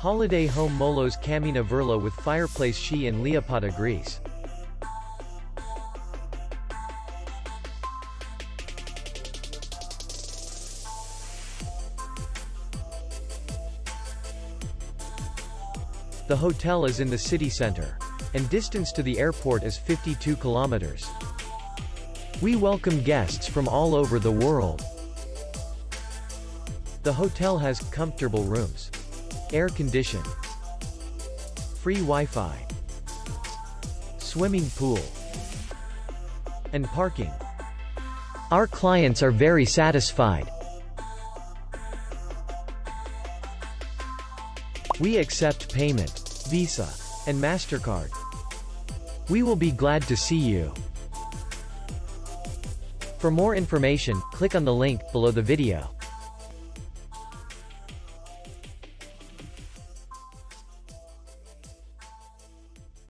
Holiday Home Molos Kammena Vourla with Fireplace XI in Liapata, Greece. The hotel is in the city center, and distance to the airport is 52 kilometers. We welcome guests from all over the world. The hotel has comfortable rooms, air condition, free Wi-Fi, swimming pool, and parking. Our clients are very satisfied. We accept payment, Visa, and MasterCard. We will be glad to see you. For more information, click on the link below the video.